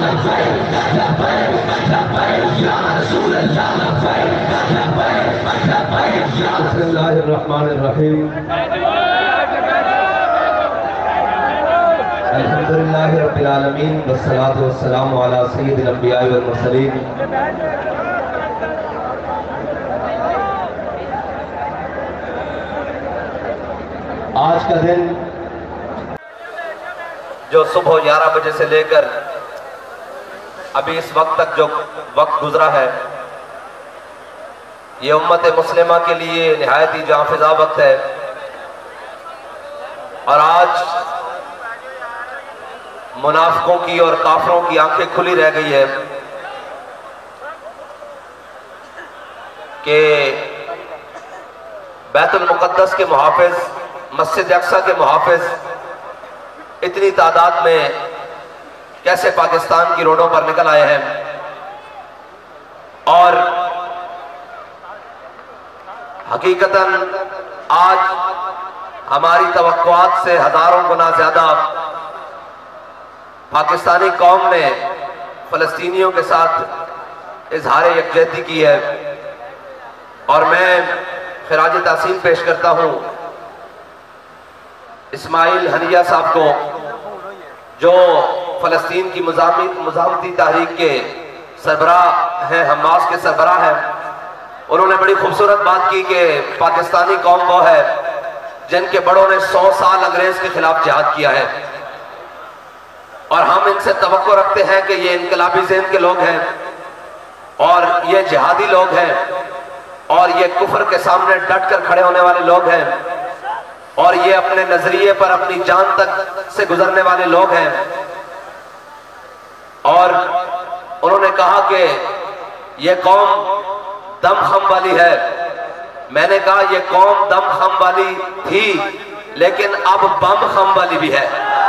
बिस्मिल्लाहिर्रहमानिर्रहीम। अल्हम्दुलिल्लाहि रब्बिल आलमीन वस्सलातु वस्सलामु अला सय्यिदिल अंबिया वल मुरसलीन। आज का दिन जो सुबह 11 बजे से लेकर अभी इस वक्त तक जो वक्त गुजरा है, ये उम्मत मुस्लिमा के लिए निहायत ही जांफिजा वक्त है। और आज मुनाफिकों की और काफिरों की आंखें खुली रह गई है कि बैतुल मुक़द्दस के मुहाफिज, मस्जिद अक्सा के मुहाफिज इतनी तादाद में कैसे पाकिस्तान की रोडों पर निकल आए हैं। और हकीकतन आज हमारी तवक्कुआत से हजारों गुना ज्यादा पाकिस्तानी कौम ने फलस्तीनियों के साथ इजहार यकजहती की है। और मैं खिराज तासीम पेश करता हूं इस्माइल हनिया साहब को, जो फलस्तीन की मुजामती तहरीक के सरबराह हैं, हमास के सरबराह हैं। उन्होंने बड़ी खूबसूरत बात की कि पाकिस्तानी कौम वो है जिनके बड़ों ने 100 साल अंग्रेज के खिलाफ जिहाद किया है। और हम इनसे तवक्को रखते हैं कि ये इनकलाबी ज़हन के लोग हैं और ये जिहादी लोग हैं और ये कुफर के सामने डट कर खड़े होने वाले लोग हैं और ये अपने नजरिए पर अपनी जान तक से गुजरने वाले लोग हैं। और उन्होंने कहा कि ये कौम दमखम वाली है। मैंने कहा ये कौम दमखम वाली थी, लेकिन अब बम खम वाली भी है।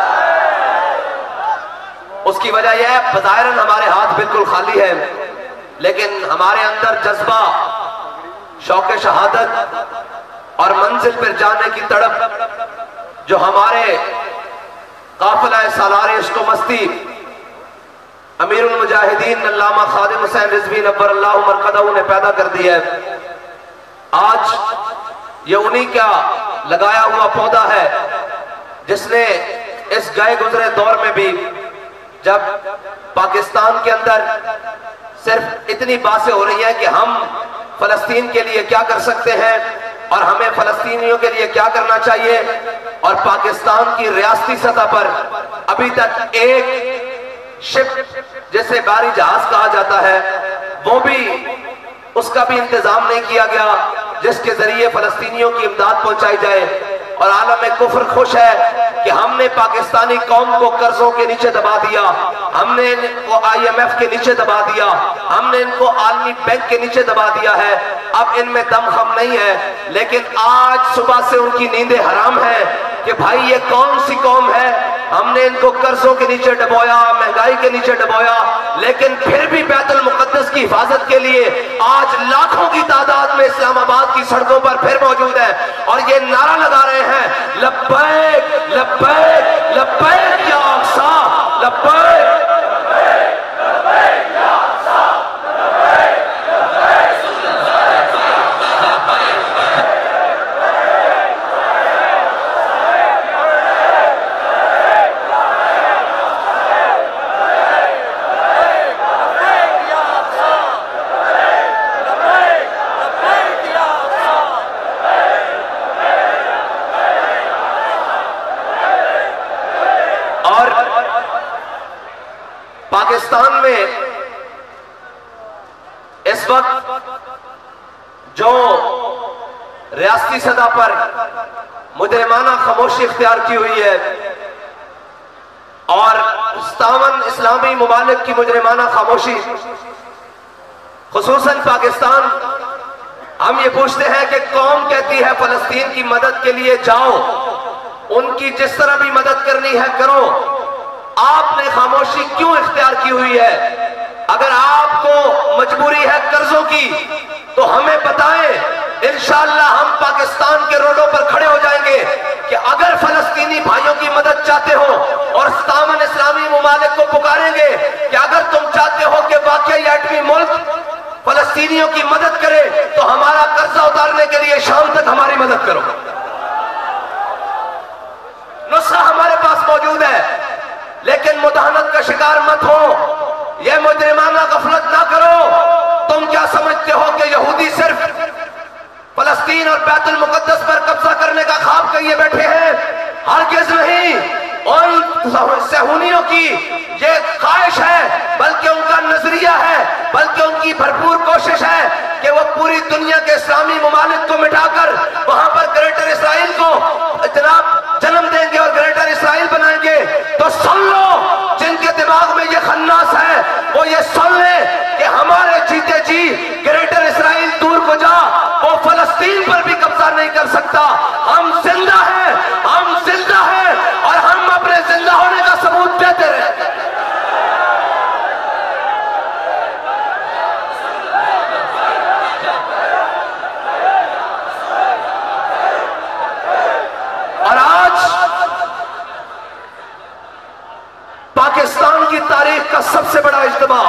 उसकी वजह यह है, बज़ाहिरन हमारे हाथ बिल्कुल खाली है, लेकिन हमारे अंदर जज्बा, शौक़ शहादत और मंजिल पर जाने की तड़प जो हमारे काफिला सालार इश्क व मस्ती अमीरुल मुजाहिदीन अल्लामा खादिम हुसैन रिजवी नव्वरल्लाहु मरकदहू ने पैदा कर दी है। आज ये उन्हीं का लगाया हुआ पौधा है जिसने इस गए गुजरे दौर में भी, जब पाकिस्तान के अंदर सिर्फ इतनी बातें हो रही हैं कि हम फलस्तीन के लिए क्या कर सकते हैं और हमें फलस्तीनियों के लिए क्या करना चाहिए, और पाकिस्तान की रियासती सतह पर अभी तक एक शिप जैसे बारी जहाज कहा जाता है, वो भी, उसका भी इंतजाम नहीं किया गया जिसके जरिए फलस्तीनियों की इमदाद पहुंचाई जाए। और आलम कुफ्र खुश है कि हमने पाकिस्तानी कौम को कर्जों के नीचे दबा दिया, हमने इनको IMF के नीचे दबा दिया, हमने इनको आलमी बैंक के नीचे दबा दिया है। अब इनमें दमखम नहीं है, लेकिन आज सुबह से उनकी नींदें हराम है कि भाई ये कौन सी कौम है। हमने इनको कर्जों के नीचे डबोया, महंगाई के नीचे डबोया, लेकिन फिर भी बैतुल मुक़द्दस की हिफाजत के लिए आज लाखों की तादाद में इस्लामाबाद की सड़कों पर फिर मौजूद है और ये नारा लगा रहे हैं, लब्बैक लब्बैक लब्बैक या अक़सा, लब्बैक लब्बैक या अक़सा, लब्बैक पाकिस्तान में इस वक्त जो रियासती सतह पर मुजरिमाना खामोशी इख्तियार की हुई है और 57 इस्लामी मुमालिक की मुजरिमाना खामोशी, खुसूसन पाकिस्तान, हम ये पूछते हैं कि कौम कहती है फलस्तीन की मदद के लिए जाओ, उनकी जिस तरह भी मदद करनी है करो, आपने खामोशी क्यों इख्तियार की हुई है? अगर आपको मजबूरी है कर्जों की तो हमें बताएं, इंशाअल्लाह हम पाकिस्तान के रोडों पर खड़े हो जाएंगे कि अगर फलस्तीनी भाइयों की मदद चाहते हो, और 57 इस्लामी मुमालिक को पुकारेंगे कि अगर फलस्तीनियों की मदद करे तो हमारा कर्जा उतारने के लिए शाम तक हमारी मदद करो। नुस्खा हमारे पास मौजूद है, लेकिन मुदाहनत का शिकार मत हो, यह मुजरिमाना गफलत ना करो। तुम क्या समझते हो कि यहूदी सिर्फ फलस्तीन और बैतुल मुकद्दस पर कब्जा करने का ख्वाब किए बैठे हैं? हरगिज़ नहीं। उन सहूनियों की ये ख्वाहिश है, बल्कि उनका नजरिया है, बल्कि उनकी भरपूर कोशिश है कि वो पूरी दुनिया के इस्लामी ममालिक को मिटाकर वहां पर ग्रेटर इसराइल को जनाब जन्म देंगे और ग्रेटर इसराइल बनाएंगे। तो सुन लो, जिनके दिमाग में ये खन्नास है वो ये सुन ले कि हमारे जीते जी ग्रेटर इसराइल दूर को जा, वो फलस्तीन पर भी कब्जा नहीं कर सकता। हम जिंदा हैं, हम जिंदा हैं और हम अपने जिंदा होने का सबूत देते रहेंगे। और आज पाकिस्तान की तारीख का सबसे बड़ा इज्तिमा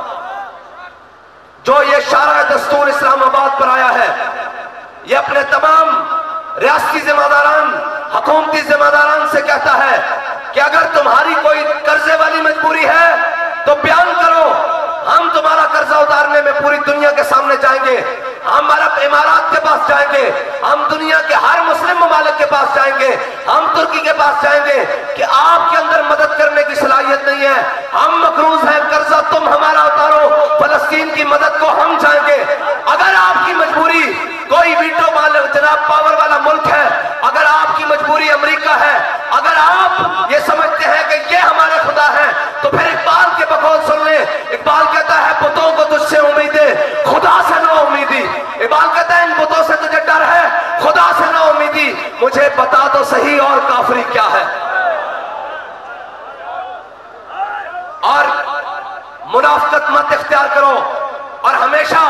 जो ये शारा दस्तूर इस्लामाबाद पर आया है, ये अपने तमाम रियासती जिम्मेदारान, हुकूमती जिम्मेदारान से कहता है कि अगर तुम्हारी कोई कर्जे वाली मजबूरी है तो बयान करो, हम तुम्हारा कर्जा उतारने में पूरी दुनिया के सामने जाएंगे। हम अरब इमारात के पास जाएंगे, हम दुनिया के हर मुस्लिम ममालिक के पास जाएंगे, हम तुर्की के पास जाएंगे कि आपके अंदर मदद करने की सलाहियत नहीं है, हम मकरूज हैं, कर्जा तुम हमारा उतारो, फलस्तीन की मदद को हम जाएंगे। अगर आपकी मजबूरी कोई वीटो वाले जनाब पावर वाला मुल्क है, अगर आपकी मजबूरी अमेरिका है, अगर आप ये समझते हैं कि ये हमारे खुदा हैं, तो फिर इकबाल के बकौल सुन ले। इकबाल कहता है बुतों को तुझसे उम्मीदें, खुदा से ना उम्मीदी। इकबाल कहता है इन बुतों से तुझे डर है, खुदा से ना उम्मीदी। मुझे बता तो सही और काफरी क्या है। और मुनाफकत मत इख्तियार करो और हमेशा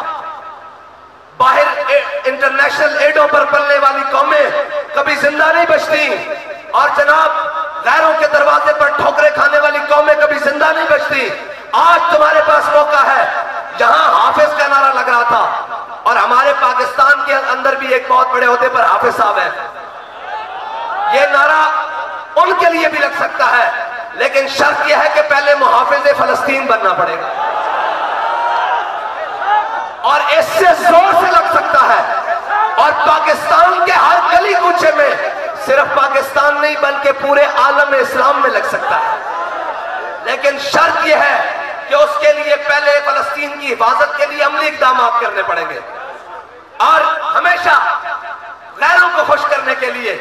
बाहर इंटरनेशनल एडों पर पलने वाली कौमें कभी जिंदा नहीं बचती, और जनाब गैरों के दरवाजे पर ठोकरे खाने वाली कौमें कभी जिंदा नहीं बचती। आज तुम्हारे पास मौका है। जहां हाफिज का नारा लग रहा था, और हमारे पाकिस्तान के अंदर भी एक बहुत बड़े ओहदे पर हाफिज साहब है, ये नारा उनके लिए भी लग सकता है, लेकिन शर्त यह है कि पहले मुहाफिज फलस्तीन बनना पड़ेगा, और इससे जोर से लग सकता है। और पाकिस्तान के हर गली कूचे में, सिर्फ पाकिस्तान नहीं बल्कि पूरे आलम इस्लाम में लग सकता है। लेकिन शर्त यह है कि उसके लिए पहले फलस्तीन की हिफाजत के लिए अमली इक़दाम करने पड़ेंगे, और हमेशा गैरों को खुश करने के लिए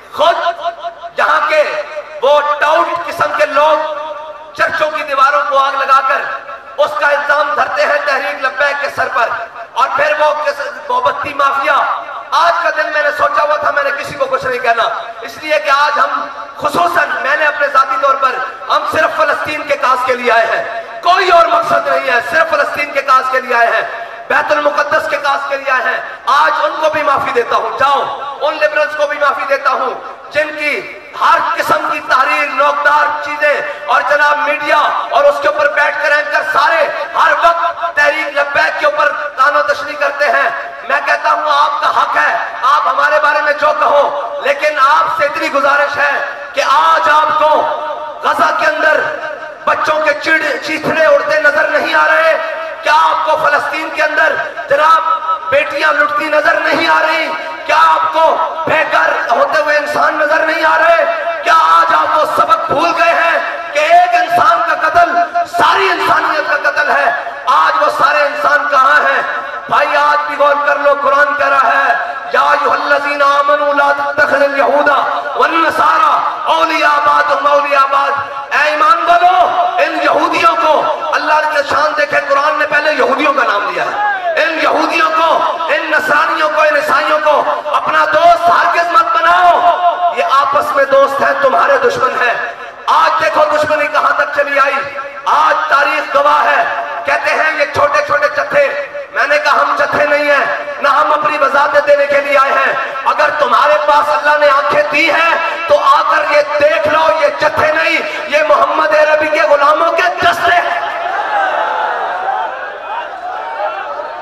खुद जहां के वो टाउट किस्म के लोग चर्चों की दीवारों को आग लगाकर उसका इल्जाम धरते हैं तहरीक लब्बैक के सर पर, और फिर वो मोमबत्ती माफिया। आज का दिन मैंने सोचा हुआ था मैंने किसी को कुछ नहीं कहना, इसलिए कि आज हम खुसूसन मैंने अपने जाती तौर पर हम सिर्फ फलस्तीन के काज के लिए आए हैं, कोई और मकसद नहीं है, सिर्फ फलस्तीन के काज के लिए आए हैं, बैतुल मुकद्दस के काज के लिए आए हैं। आज उनको भी माफी देता हूं, जाओ उन लिबरल्स को भी माफी देता हूं जिनकी हर किस्म की तहरीर, नोकदार चीजें और जनाब मीडिया और उसके ऊपर बैठकर एंकर सारे हर वक्त तहरीक लब्बैक के ऊपर तानो तशनी करते हैं। मैं कहता हूं आपका हक है, आप हमारे बारे में जो कहो, लेकिन आपसे इतनी गुजारिश है कि आज आपको गजा के अंदर बच्चों के चीथड़े उड़ते नजर नहीं आ रहे? क्या आपको फलस्तीन के अंदर जनाब बेटियां लुटती नजर नहीं आ रही? क्या आपको बेघर होते हुए इंसान नजर नहीं आ रहे? क्या आज आप वो सबक भूल गए हैं कि एक इंसान का कत्ल सारी इंसानियत का कत्ल है? आज वो सारे इंसान कहां हैं भाई? आज भी गौर कर लो, कुरान कह रहा है या अय्युहल्लज़ीना आमनू ला तत्तखिज़ुल यहूदा वन नसारा औलिया बादुहुम औलिया बाद। ऐ ईमान वालो, इन यहूदियों को, अल्लाह की शान देखे, कुरान ने पहले यहूदियों का नाम लिया है। इन यहूदियों को, इन नसरानियों को, इन ईसाइयों को अपना दोस्त हरगिज़ मत बनाओ। ये आपस में दोस्त हैं, तुम्हारे दुश्मन हैं। आज देखो दुश्मनी कहां तक चली आई। आज तारीख गवाह है। कहते हैं ये छोटे छोटे जत्थे, मैंने कहा हम जत्थे नहीं है, ना हम अपनी वजाहत देने के लिए आए हैं। अगर तुम्हारे पास अल्लाह ने आंखें दी हैं तो आकर ये देख लो, ये जत्थे नहीं, ये मोहम्मद अरबी के गुलामों के दस्ते हैं।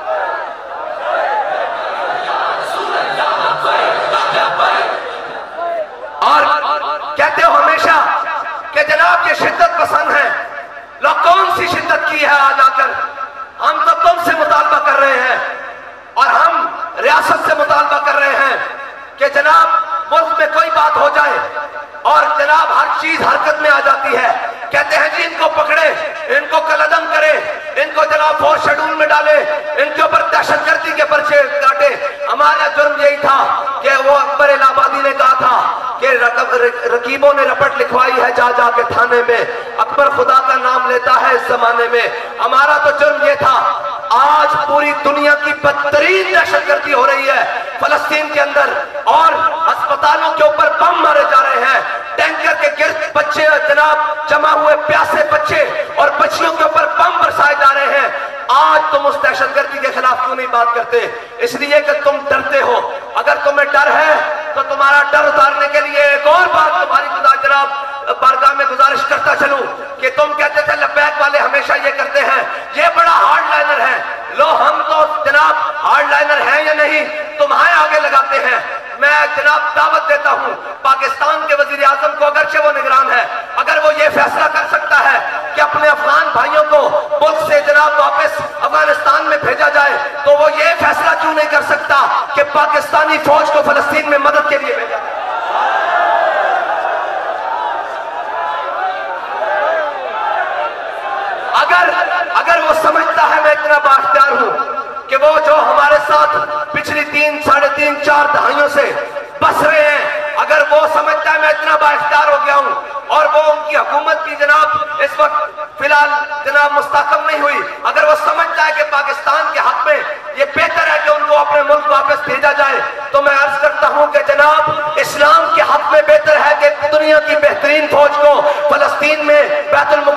की है आज आकर। हम तो तुमसे मुतालबा कर रहे हैं और हम रियासत से मुतालबा कर रहे हैं कि जनाब मुल्क में कोई बात हो जाए और जनाब हर चीज हरकत में आ जाती है, कहते हैं जी इनको पकड़े, इनको कलअदम करे, इनको जनाब फोर्थ शेड्यूल में डाले, इनके ऊपर दहशतगर्दी के पर्चे काटे। हमारा जुर्म यही था कि वो अकबर इलाहाबादी ने कहा था कि रकीबों ने रपट लिखवाई है जा जाके थाने में, अकबर खुदा का नाम लेता है इस जमाने में। हमारा तो जुर्म ये था। आज पूरी दुनिया की बदतरीन दहशतगर्दी हो रही है फलस्तीन के अंदर और अस्पतालों के ऊपर बम मारे जा रहे हैं, टैंकर के गिर्द बच्चे जनाब जमा हुए प्यासे बच्चे और बच्चियों के ऊपर बम बरसाए जा रहे हैं। आज तुम उस दहशतगर्दी के खिलाफ क्यों नहीं बात करते? इसलिए कि तुम डरते हो। अगर तुम्हें डर है तो तुम्हारा डर उतारने के लिए एक और बात तुम्हारी खुदा जनाब बारगाह में गुजारिश करता चलूं कि तुम कहते थे लब्बैक वाले हमेशा ये करते हैं, ये बड़ा हार्ड लाइनर है। लो हम तो जनाब हार्ड लाइनर हैं या नहीं तुम्हारे आगे लगाते हैं। मैं जनाब दावत देता हूं पाकिस्तान के वजीर आजम को, अगरचे वो निगरान है, अगर वो ये फैसला कर सकता है कि अपने अफगान भाइयों को मुल्क से जनाब वापस अफगानिस्तान में भेजा जाए, तो वो ये फैसला क्यों नहीं कर सकता कि पाकिस्तानी फौज को फलस्तीन में मदद के लिए भेजा जाए? अगर वो समझता है मैं इतना बाख्तियार हूं कि वो जो हमारे साथ पिछली 3, साढ़े 3, 4 दहाइयों से बस रहे हैं, अगर वो समझता है मैं इतना बाख्तियार हो गया हूं और वो उनकी हुकूमत की जनाब इस वक्त फिलहाल जनाब मुस्तकम नहीं हुई, अगर वो समझता है कि पाकिस्तान के हक में ये बेहतर है कि उनको अपने मुल्क वापस भेजा जाए, तो मैं अर्ज करता हूं कि जनाब इस्लाम के हक में बेहतर है कि दुनिया की बेहतरीन फौज को फलस्तीन में बैतुल